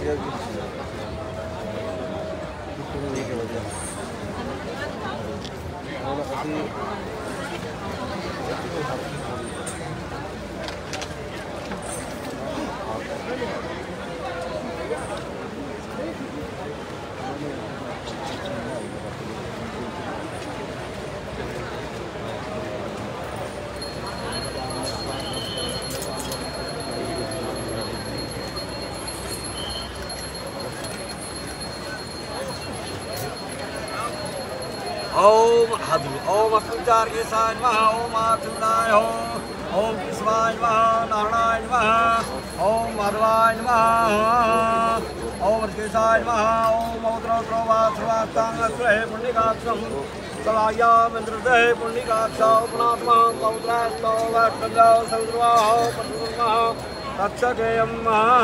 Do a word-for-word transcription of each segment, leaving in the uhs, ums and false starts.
ओम हरि ओम अकुचार के साज महा ओम आचुनाय हो ओम कृष्णाय महा नारायण महा ओम माधवाय महा ओम केशाय महा ओम मौद्रोत्रो वासवातांग स्वे पुण्यकाक्षम सलाया मंत्रदे पुण्यकाक्षा उपनात्मा पौत्रास्तो वट्टजो सौद्रवाहो पटुर्मा तक्षकेयम महा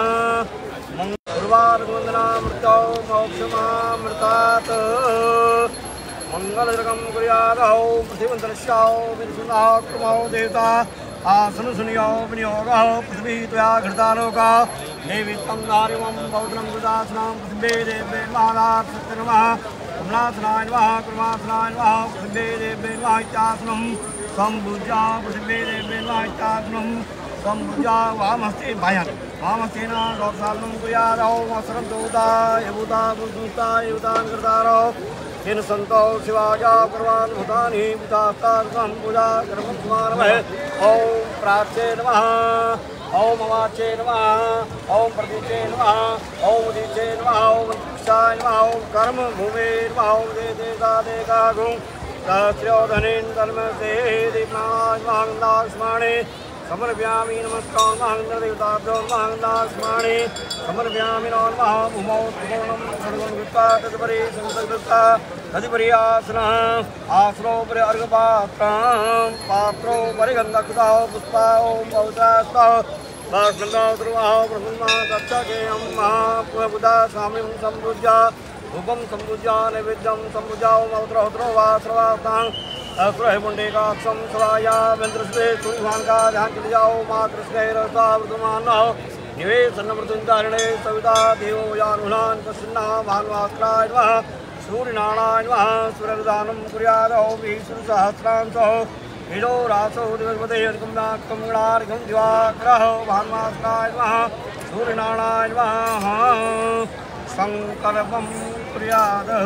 मंगलवार वंदना मृतो मोक्षमामृतात् मंगलजगम कुर्यादौ पृथ्वीमन्तरिक्षौ विदुषुनाः क्रमौ देवता आसन सुनियो विनियोगः पृथ्वी त्वया घृतालोका देवी तं नारिमं बौद्धं गुदासनं पृथिवे देवे महादासनमः कमलासनाय नमः कुर्मासनाय नमः पृथिवे देवे नमः इत्यासनं सम्भुजा पृथिवे देवे नमः इत्यासनं सम्भुजा वामहस्ते भायान् वामहस्तेन गौरसालनं कुर्यादौ वस्त्रं दोता यभूता पुरुषा युतान् कृतारो तेन संतो शिवाजा कर्वान् भूतानि भूतास्तान् पूजा कर्मकुमारमहे ओम प्राच्ये नमः ओम अवाच्ये नमः ओम प्रतीचे नमः ओम उदीचे नमः ओम दीक्षाय नमः ओम कर्म भूमे नमः ओम दे देता देका गुं सहस्रोधनेन धर्मसे दीप्नाय महागन्धास्माणे समर्पयामि नमस्कार महागन्धदेवताभ्यो महागन्धास्माणे समर्पयामि नमः भूमौ त्रिकोणं सर्वं कृत्वा तदुपरि संसर्गता तदुपरि आसनः आसनोपरि अर्घपात्रं पात्रोपरि गन्धकृतौ पुष्पा ओं पौत्रास्तौ गन्धौद्रुवौ ब्रह्मा तक्षकेयं महापुरबुधा स्वामिं सम्पूज्य धूपं सम्पूज्य नैवेद्यं सम्पूज्य ओं मौत्रहोत्रो वा सर्वासां अस्रह पुण्डिकाक्षं स्वाया वेन्द्रस्वे सूर्यभान का ध्यान के जाओ माँ कृष्ण रसा वर्तमान निवेशन मृत्युंचारिणे सविता देवो यानुनान प्रसन्ना भानुवास्त्राय नमः सूर्यनारायण नमः सूर्यदानं कुर्यादौ विष्णुसहस्रांशो हिडो रासो दिवसपते अर्कं गणार्घं दिवाकरः भानुवास्त्राय नमः सूर्यनारायण नमः संकल्पं कुर्यादः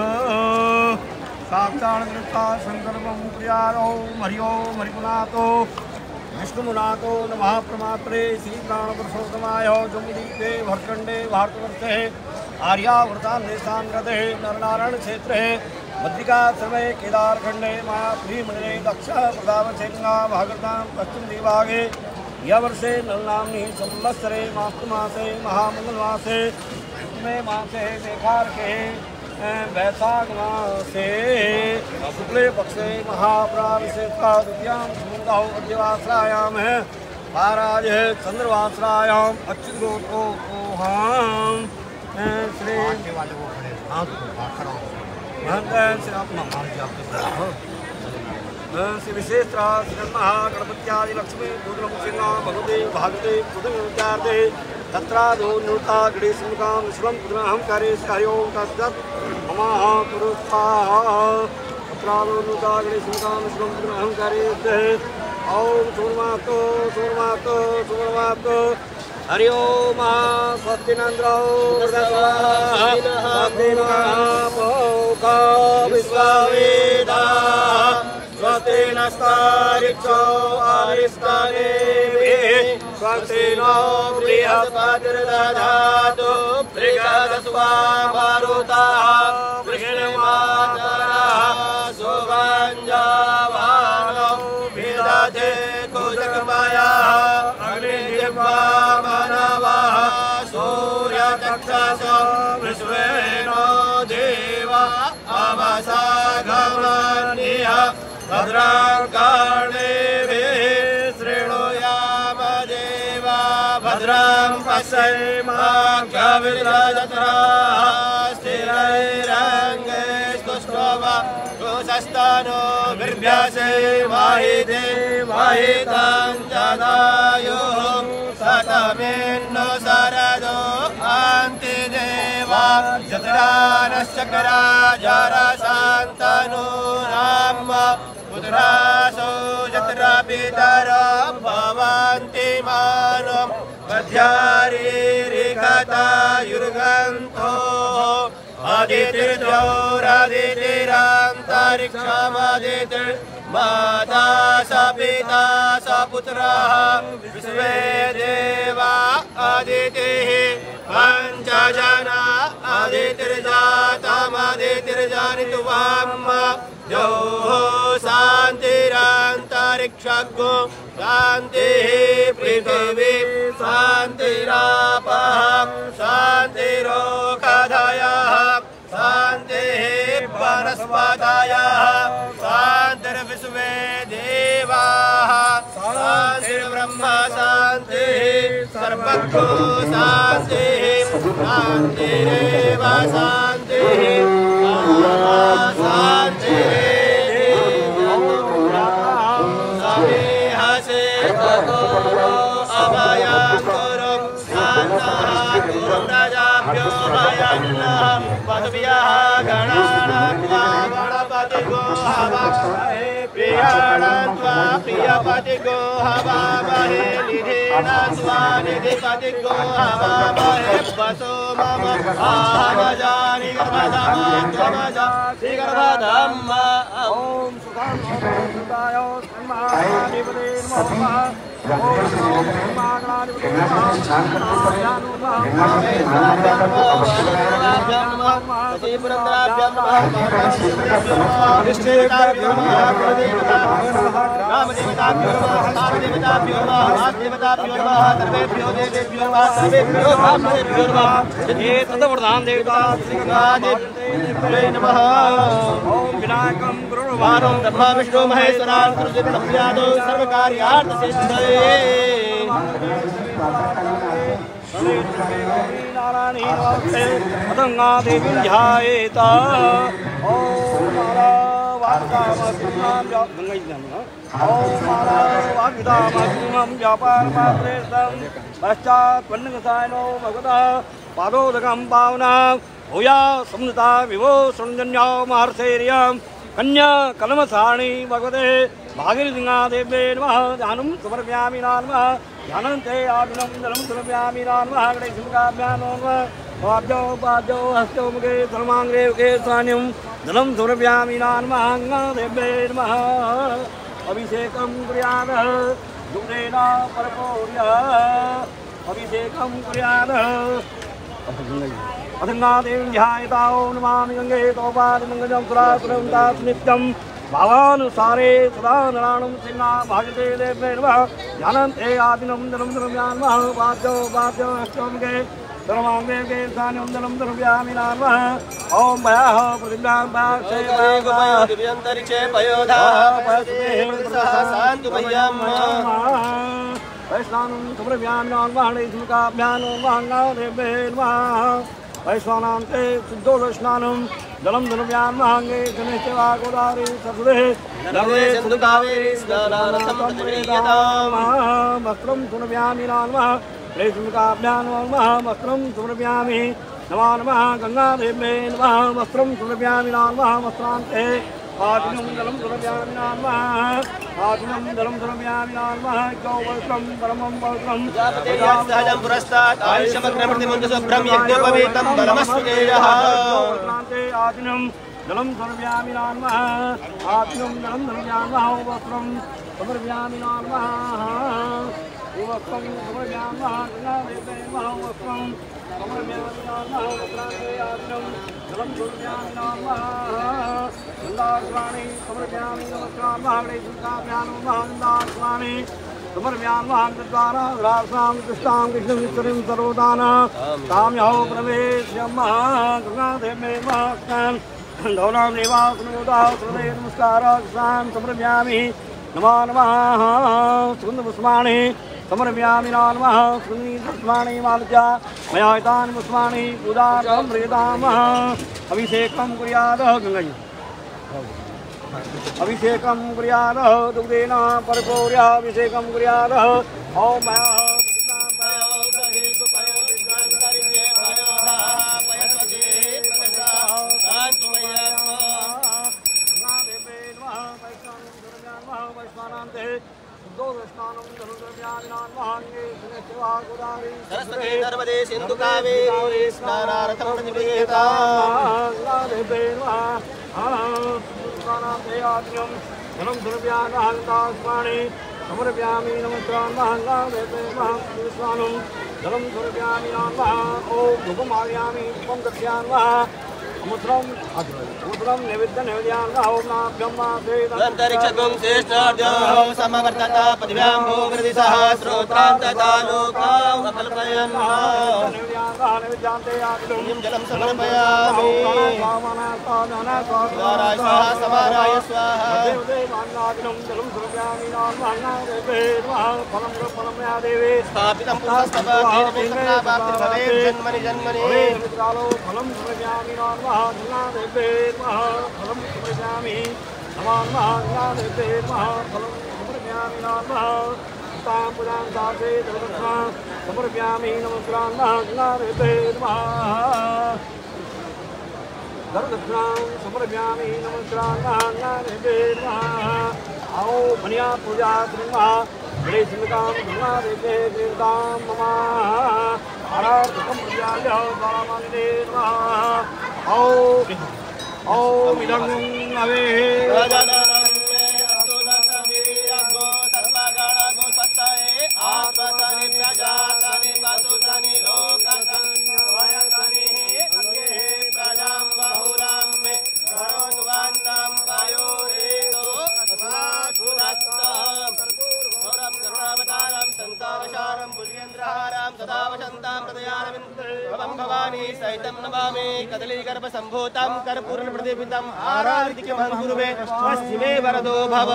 साक्षात्ता संकल्पं कुर्यादौ हरिओ हरिपुनाथो विष्णुमुनाथो नमः प्रमात्रे श्री प्राणपुरुषोत्तमाय जम्बुदीपे भरतखंडे भारतवर्षे आर्यावर्तान्देशान् गते नरनारायण क्षेत्रे बद्रिकाश्रमे केदारखंडे महाप्रीमण्डले दक्ष प्रतापशेखा भागवतां पश्चिम दिवागे यवर्षे नलनाम्नि संवत्सरे मास्तुमासे महामंगलमासे मे मासे मेघार्के वैशाख मासे शुक्ले पक्षे महाप्राविशेषा द्वितीयां सुमंगौ अद्यवासरायां है महाराज चंद्रवासरायां अच्युतगोत्रो हम श्री श्री विशेषरा श्री महागणपत्यादि लक्ष्मी रुद्रम सिंहा भगवते भागवते पुरुषार्थे तत्रादो नृता गणेशमुखां विश्वं पुत्रमहं कार्येश हरि ओं तत्सत् ममाः पुरुषाः तत्रादो नृता गणेशमुखां विश्वं पुत्रमहं कार्येश ओं सूर्यमातो सूर्यमातो सूर्यमातो हरि ओं स्वस्तिनन्द्रो स्वस्तिनः विश्ववेदाः स्वस्ति नस्तारिक्षो आविष्कारेभिः स्वस्ति नो बृहस्पतिर्दधातु बृहस्पतिर्वा मारुतः बृहन्मातरः सुभञ्जवानो विदधे कुजगमयः अग्निजिह्वा मनवः सूर्यचक्षुषो विश्वेनो देवा अवसागमन्यः भद्रां कर्णेभिः शृणुयाम देवा भद्रां पश्येमाङ्कविराजत्राः स्थिरैरङ्गैस्तुष्ट्वा बिर्भ्यसे वाहिते वाहितं जदायुः शतमिन्नु शरदो अन्तिदे जतरानश्चकरा जराशान्तनु राम पुत्रासो जत्रा पितरो भवन्ति मानव मध्यारीरिकता युर्गन्तो आदितिर्द्यौरादितिरान्तरिक्षमादितिर् माता स पिता स पुत्रः विश्वे देवा आदितिः पञ्चजना आदितिर्जातमदितिर्जानितुवाम् योः शान्तिरन्तरिक्षगो शान्तिः पृथिवी शान्तिरापः शान्तिरोषधयः शान्तिः वनस्पतयः शान्तिर्विश्वे देवाः शान्तिर्ब्रह्म शान्तिः सर्वतो शान्तिः शान्तिरेव शान्तिः शान्तिः समेहसे ततो अभयं गुरुप्रजाभ्यो भयन्नः पदव्यः गणानात्वा गणपतिगो हवामहे प्रियाणात्वा प्रियपतिगो हवामहे निधीनात्वा निधिपतिगो हवामहे वसो मम आहमजानि गर्भधमात्वमजा श्रीगर्भधम्म ॐ सुखं सुखाय ब्रह्माधिपते नमः ब्रह्मा विष्णु महेश्वरान् सर्वकार्यादौ सर्वकार्यार्थसिद्धये पतंगा देवी ध्यायेत पश्चात् पन्नगसायनो भगवतः पादोदकं पावना भूया समृता विभो सुरंजन्या महर्षेर्यं कन्या कलमसाणी भगवते भागीरथीदेव्ये नमः ध्यानं समर्पयामि नमः ध्यानन्ते आदिनं जलं समर्पयामि नमः गणेशमुखाभ्यां नमः पाद्यो पाद्यो हस्तो मुखे सर्वाङ्गे मुखे स्वान्यं जलं समर्पयामि नमः देव्ये नमः अभिषेकं कुर्यामः दुग्धेन परपोर्य अभिषेकं कुर्यामः अथंगादेवीं ध्यायेत ॐ नमामि गंगे तोपादिमङ्गलं सुरासुरं दास नित्यं भावानुसारे सदा नराणं सिंहा भागते देवे नमः ध्यानन्ते आदिनं जलं द्रव्यान्मः वाद्यो वाद्यो अष्टोमुखे सर्वाङ्गे के स्थानं जलं द्रव्यामि नमः ॐ भयः पृथिव्यां पाक्षे दिव्यन्तरिक्षे पयोधा शान्तु भयम् वैश्वानं समर्पयामि नमः गणेशमुखाभ्यां नमः देवे नमः वैश्वानां ते शुद्धोदस्नानं जलं द्रव्यान्महाङ्गे गणेशवा गोदावरी सरस्वती नर्मदे सिन्धु कावेरी स्नानार्थं प्रतिगृह्यताम् वस्त्रं समर्पयामि नमः गणेशमुखाभ्यां नमः वस्त्रं समर्पयामि नमो नमः गङ्गादेव्ये नमः वस्त्रं समर्पयामि नमः वस्त्रान्ते आदिनं जलं समर्पयामि नमः आदिनं जलं समर्पयामि नमः गौवस्त्रं परमं पवित्रं सहजं पुरस्तात् आयुष्यमग्रमृतिमुञ्जशुभ्रं यज्ञोपवीतं बलमस्मृतेयः आदिनं जलं समर्पयामि नमः आदिनं जलं समर्पयामि नमः वस्त्रं समर्पयामि नमः वस्त्रं समर्पयामि नमः गङ्गादेव्ये नमः वस्त्रं समर्पयामि नमः वस्त्रान्ते आदिनं जलं समर्पयामि नमः गन्धास्वानि समर्पयामि नमस्काराः गणेशमुखाभ्यां नमः गन्धास्वानि समर्पयामि महाद्वारा रासां कृष्णां कृष्णविष्णुं सर्वदाना काम्यहो प्रवेश्यमः गङ्गादेव्ये नमः धौनां निवासनोदाः सर्वे नमस्काराः कृष्णां समर्पयामि नमो नमः सुगन्धपुष्पाणि समर्पयामि नमः सुगन्धिपुष्पाणि मालत्या मया एतानि पुष्पाणि पूजार्थं प्रेतामः अभिषेकं कुर्यादः गङ्गै अभिषेकं कुर्यादः दुग्धेन परपोर्य अभिषेकं कुर्यादः ॐ मया सरस्वती नर्मदे सिंधु कावेरी स्नानार्थं प्रतिगृह्यताम् धनं दुर्व्याघान्तास्माणि समर्पयामि नमस्कारं जलं समर्पयामि नमः ॐ धूपमार्यामि धूपं दर्शयामः मुद्रं मुद्रं नैवेद्य नैवेद्यामः ॐ नाभ्यं मासे अन्तरिक्षगुं श्रेष्ठार्जं समवर्तता पृथिव्यां भूगृदिसः श्रोत्रान्तता लोकां अकल्पयन् निं जलं समर्पयामि स्वाराय स्वाहा समाराय स्वाहा स्थापितं पुनस्तवातेन मे सदाप्तिर्भवेत् जन्मनि जन्मनि फलं समर्पयामि फलं समर्पयामि नमः फलं समर्पयामि नमः तां पुरां दासे दर्शना समर्पयामि नमस्कारां दर्शनां समर्पयामि नमस्कारां आओ मनिया पूजा कृत्वा गणेशकां धर्मादेवे देवतां मम आराधकं पूजाय बालामालिने नमः ॐ ॐ इदं नवे भवानी सहितं नमामि कदलीगर्भ सम्भूतं कर्पूरेण प्रदीपितं आराधिकं गुरुवे पश्चिमे वरदो भव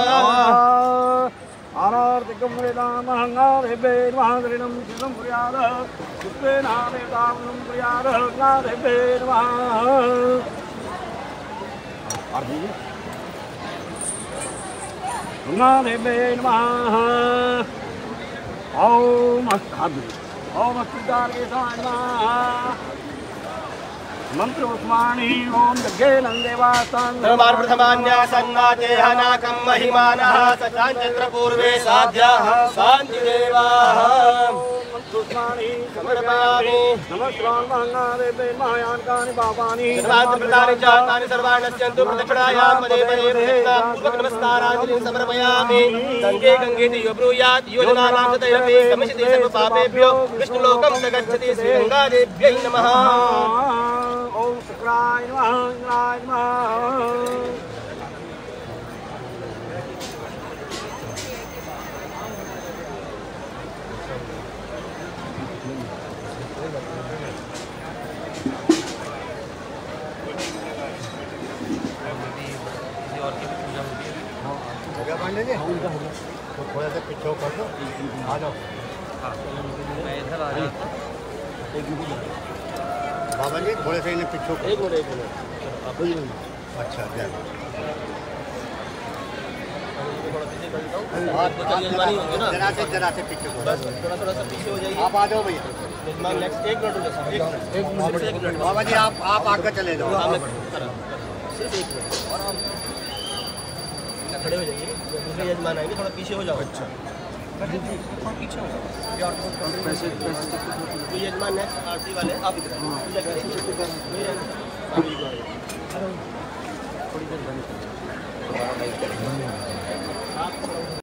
आरार्तिकं वेदामहङ्गादेवे महागरिणं शिवं पुर्याद विश्वेनादेवतां पुर्याद गङ्गादेवे नमः गङ्गादेवे नमः ॐ अस्ताभि ॐ अस्तार्गेशाय नमः मंत्रोस्मानि ओम जग्गेनं देवास्तान् धर्मान् प्रथमान्यासन्नाते हनाकं महिमानः सचाञ्चन्द्र पूर्वे साध्याः शान्तिदेवाः मंत्रोस्मानि समर्पयामि नमस्कारं मंगादेवे महायानकानि पापानि सर्वाणि च तानि सर्वाणि नश्यन्तु प्रदक्षिणायां पदे पदे पूर्वक नमस्काराञ्जलिं समर्पयामि गङ्गे गङ्गेति यो ब्रूयात् योजनानां तदैरपि गमिष्यति सर्वपापेभ्यो विष्णुलोकं स गच्छति श्रीगङ्गादेव्यै नमः ओम शुक्राय नमः इंद्राय नमः पांडे जी तो थोड़ा सा पीछे कर दो आ जाओ मैं इधर आ जाता बाबा जी थोड़े से इन्हें पीछे एक मिनट एक मिनट अच्छा जरा से जरा से पीछे बस थोड़ा थोड़ा सा पीछे हो जाइए आप आ जाओ भैया नेक्स्ट एक मिनट एक मिनट एक मिनट बाबा जी आप आप आगे चले जाओ सिर्फ एक मिनट और आप खड़े हो जाइए दूसरे यजमान आएंगे थोड़ा पीछे हो जाओ अच्छा थोड़ा पीछे हो जाओ पैसे पैसे यजमान नेक्स्ट आरती वाले आप इधर थोड़ी देर